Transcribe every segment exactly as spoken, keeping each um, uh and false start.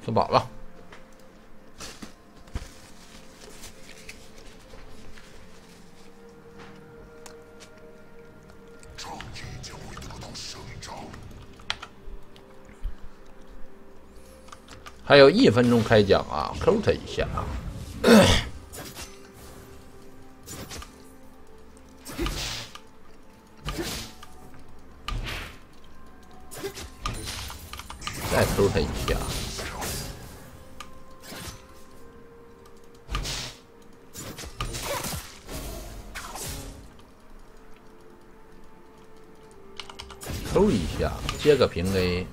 吃饱了。还有一分钟开奖啊，扣他一下啊！再扣他一下。扣一下，接个平 A。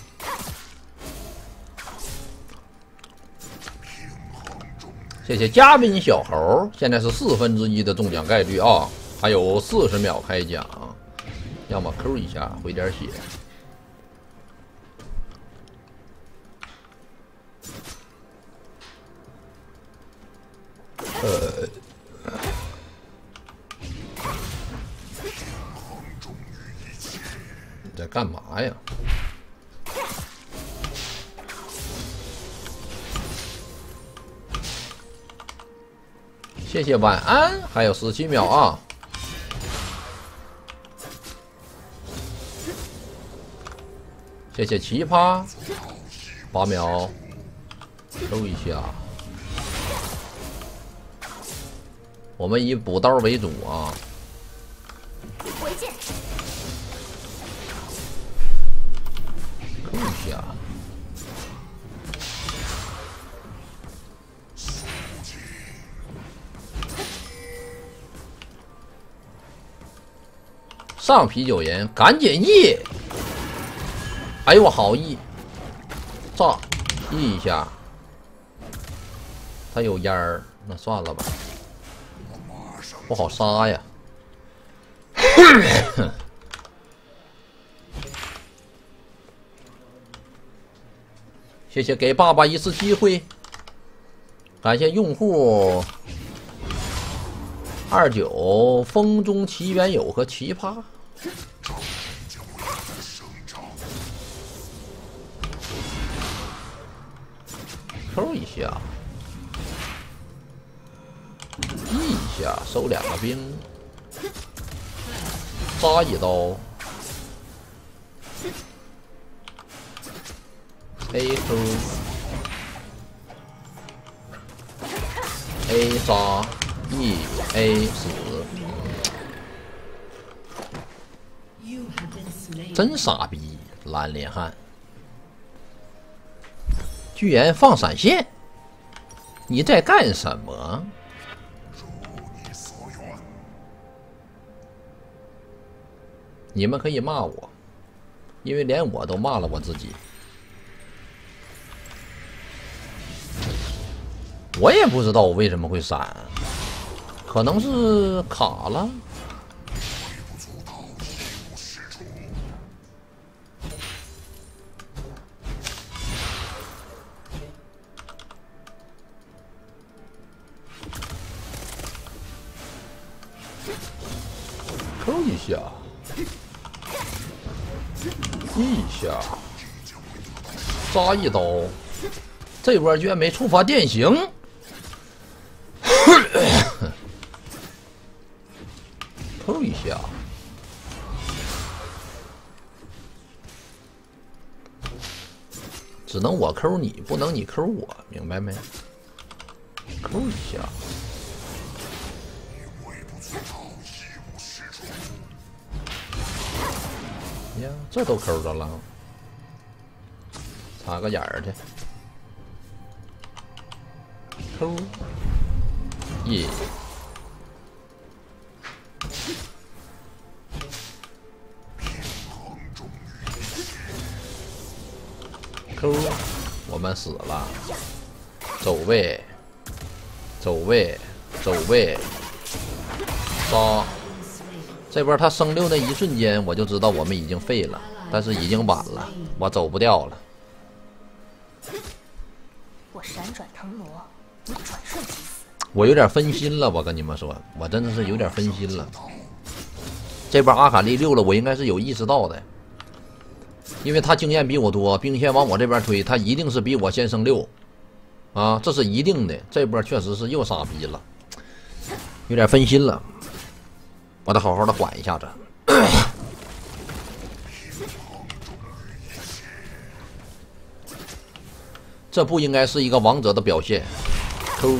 谢谢嘉宾小猴，现在是四分之一的中奖概率啊，还有四十秒开奖，要么扣一下回点血。呃，你在干嘛呀？ 谢谢晚安，还有十七秒啊！谢谢奇葩，八秒，抽一下。我们以补刀为主啊。 回见。 抽一下。 上啤酒人，赶紧 E！ 哎呦我好 E， 炸 E 一下，他有烟儿，那算了吧，不好杀呀。谢谢给爸爸一次机会，感谢用户二九风中奇缘友和奇葩。 抽一下，一下收两个兵，扎一刀 ，A 抽 ，A 杀 ，E A 死，真傻逼，蓝脸汉。 居然放闪现！你在干什么？你们可以骂我，因为连我都骂了我自己。我也不知道我为什么会闪，可能是卡了。 扣一下，一下，扎一刀，这波居然没触发电刑，扣一下，只能我扣你，不能你扣我，明白没？扣一下。 呀，这都抠着了，插个眼儿去，抠，耶，抠，我们死了，走位，走位，走位，杀。 这波他升六那一瞬间，我就知道我们已经废了，但是已经晚了，我走不掉了。 我闪转腾挪，你转瞬即死。 我有点分心了，我跟你们说，我真的是有点分心了。这波阿卡丽六了，我应该是有意识到的。 因为他经验比我多，兵线往我这边推，他一定是比我先升六，啊，这是一定的。这波确实是又傻逼了，有点分心了，我得好好的缓一下子。这不应该是一个王者的表现。抠，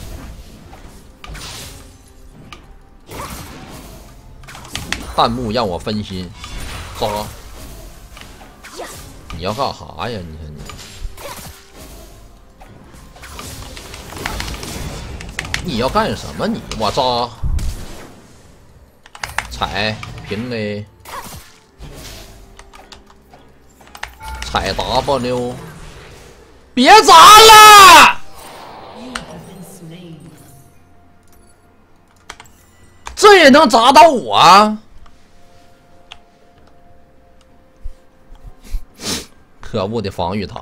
弹幕让我分心，杀！你要干啥呀？你看你，你要干什么你？我扎，踩平 A， 踩 W， 别砸了！这也能砸到我啊？可恶的防御塔！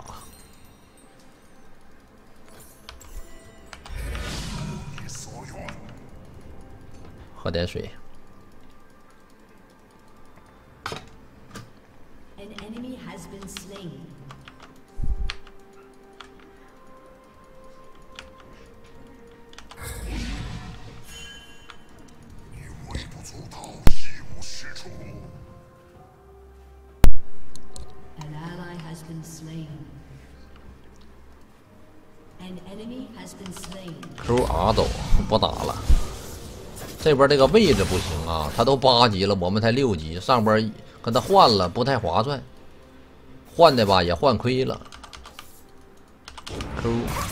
喝点水。Q R 走，不打了。这边这个位置不行啊，他都八级了，我们才六级，上边跟他换了不太划算，换的吧也换亏了。Q，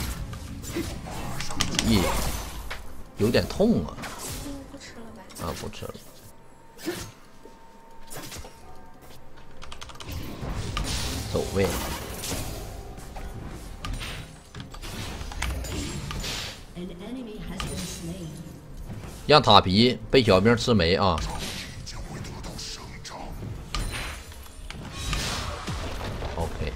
耶，有点痛啊。 不吃了吧？ 啊，不吃了。走位。让塔皮被小兵吃没啊！OK，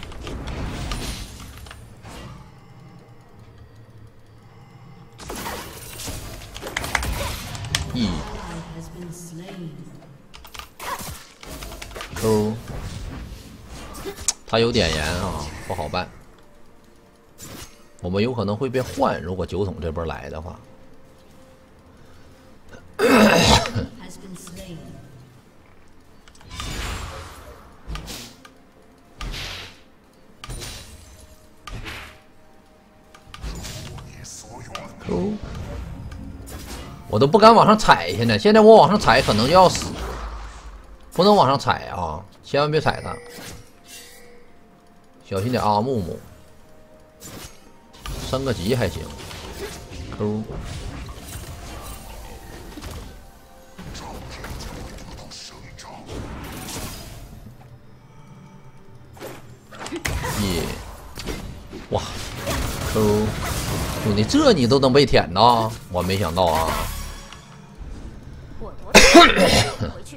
E Q， 他有点盐啊，不好办。我们有可能会被换，如果酒桶这边来的话。哦，我都不敢往上踩去呢。现在我往上踩可能就要死，不能往上踩啊！千万别踩他，小心点啊！木木升个级还行。Q。耶！哇 ，Q， 兄弟，这你都能被舔呐？我没想到啊！ 我夺回去。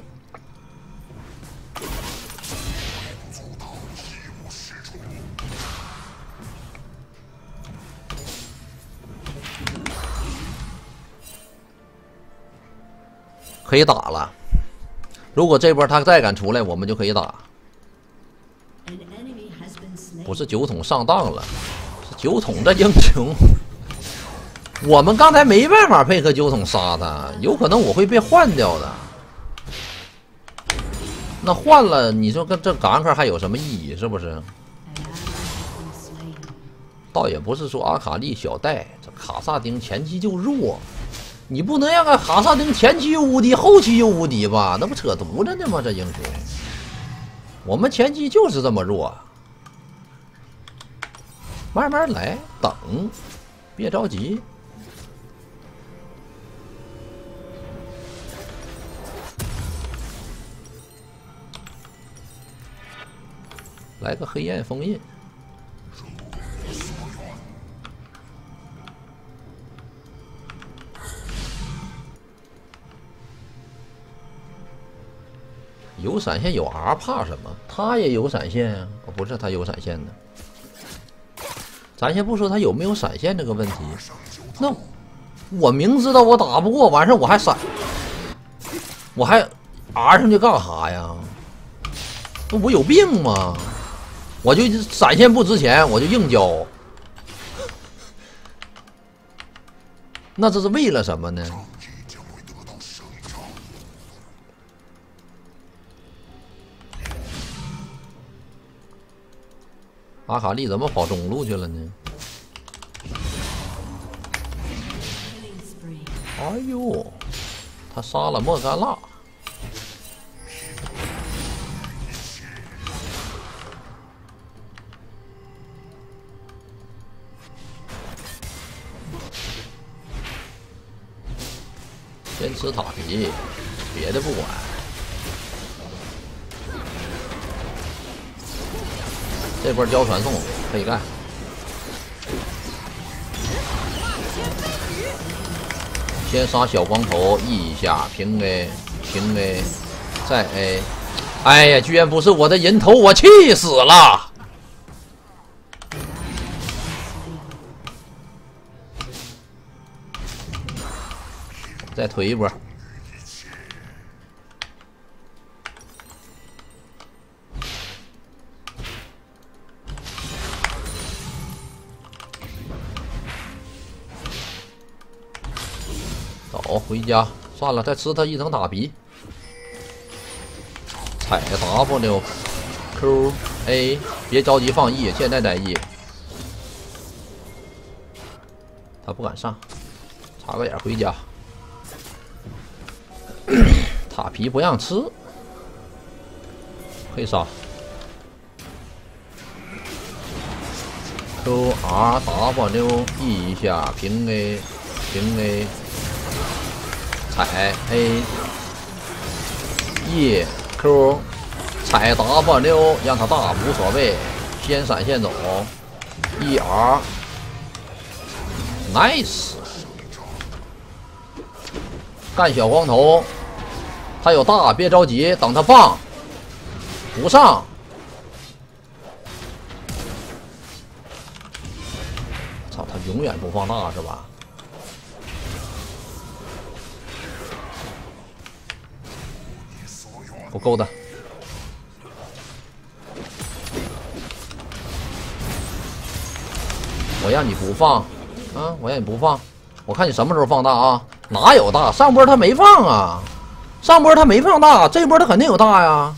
可以打了。如果这波他再敢出来，我们就可以打。不是酒桶上当了，是酒桶的英雄。我们刚才没办法配合酒桶杀他，有可能我会被换掉的。那换了，你说跟这gank还有什么意义？是不是？倒也不是说阿卡丽小戴，这卡萨丁前期就弱，你不能让个卡萨丁前期又无敌，后期又无敌吧？那不扯犊子呢吗？这英雄，我们前期就是这么弱。慢慢来，等，别着急。来个黑焰封印。有闪现有 R 怕什么？他也有闪现啊！哦，不是他有闪现的。咱先不说他有没有闪现这个问题，那我明知道我打不过，完事我还闪，我还 R 上去干啥呀？ 那我有病吗？我就闪现不值钱，我就硬交。那这是为了什么呢？阿卡丽怎么跑中路去了呢？哎呦，他杀了莫甘娜。先吃塔皮，别的不管。这波交传送可以干。先杀小光头 ，E 一下平 A， 平 A， 再 A。哎呀，居然不是我的人头，我气死了！再推一波。走，回家算了，再吃他一层塔皮。踩 W Q A， 别着急放 E， 现在在 E。他不敢上，插个眼回家。塔皮不让吃，可以杀。Q R W E 一下平 A， 平 A， 踩 A E Q， 踩 W 让他大无所谓，先闪现走 E R nice， 干小光头。他有大，别着急，等他放，不上。操，他永远不放大是吧？不够的。我让你不放啊！我让你不放，我看你什么时候放大啊？哪有大？上波他没放啊！上波他没放大，这波他肯定有大呀。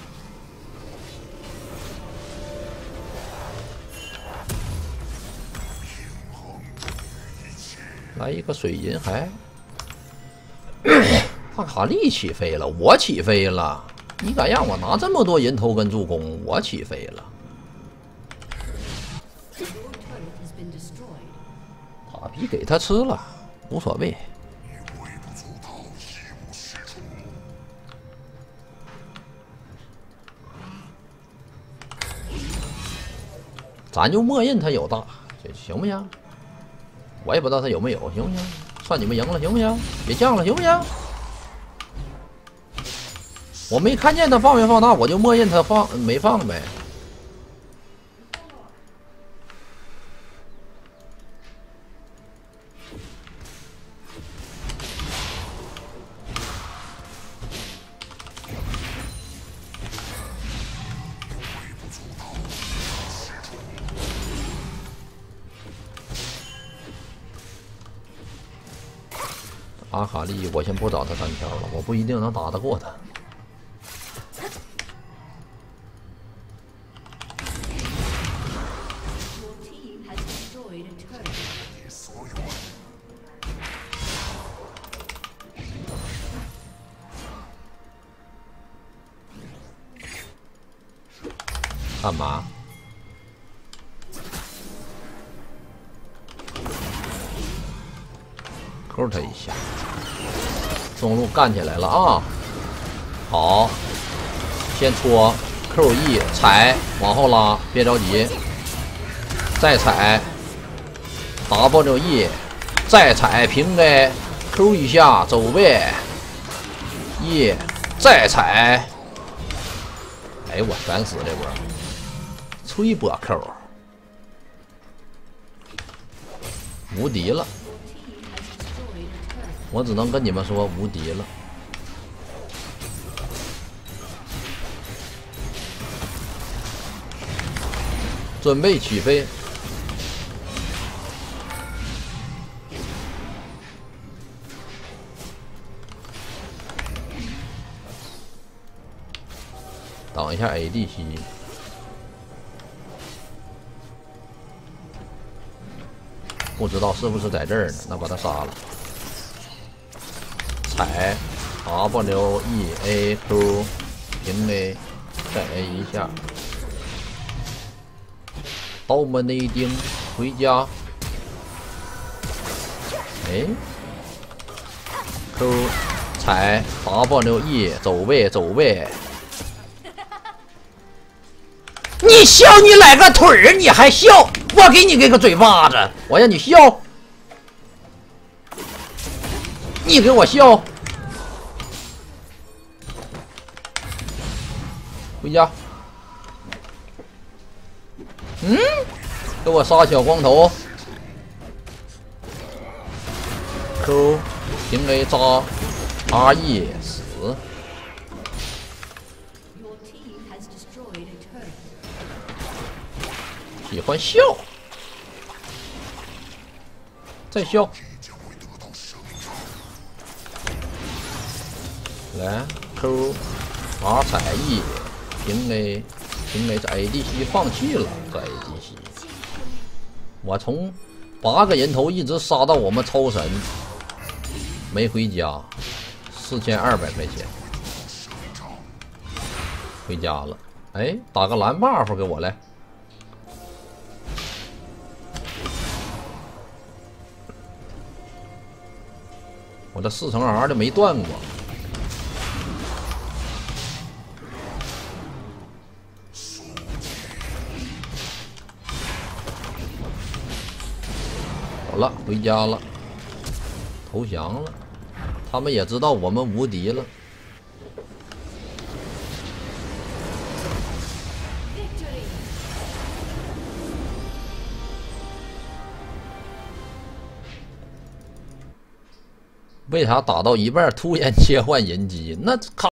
来一个水银还，帕卡利起飞了，我起飞了。你敢让我拿这么多人头跟助攻，我起飞了。塔皮给他吃了，无所谓。咱就默认他有大，这行不行？我也不知道他有没有，行不行？算你们赢了，行不行？别犟了，行不行？我没看见他放没放大，我就默认他放没放呗。阿卡丽，我先不找他单挑了，我不一定能打得过他。干嘛？扣他一下，中路干起来了啊！好，先戳 Q E 踩，往后拉，别着急，再踩 W E， 再踩平 A Q 一下走位 E， 再踩，哎我全死这波，吹波 Q， 无敌了。我只能跟你们说无敌了。 准备起飞。挡一下 A D C， 不知道是不是在这儿呢？那把他杀了。踩 W E A Q 平 A， 再 A 一下。刀门内钉回家。哎 ，Q 踩 W E 走位走位。 你笑你来个腿儿，你还笑？我给你给个嘴巴子，我让你笑，你给我笑，回家。嗯，给我杀小光头。Q 平 A 扎 R E 死。 喜欢笑，再笑，来 Q R 踩 E 平 A 平 A 这 A D C 放弃了，这 A D C， 我从八个人头一直杀到我们超神，没回家，四千二百块钱，回家了。哎，打个蓝 buff 给我来。 我这四乘 R 的没断过，好了，回家了，投降了。他们也知道我们无敌了。为啥打到一半突然切换人机？那卡。